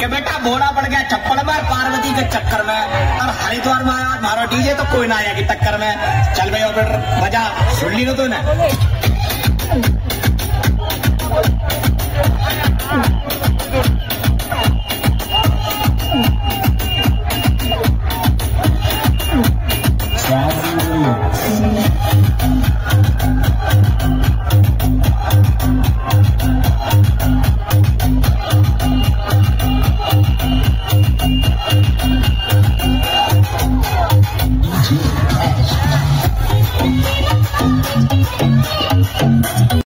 कि बेटा भोला पड़ गया चप्पल में पार्वती के चक्कर में, और हरिद्वार में आया मारो डीजे तो कोई ना आया कि टक्कर में। चल भाई ऑपरेटर बजा, सुन ली ना तूने।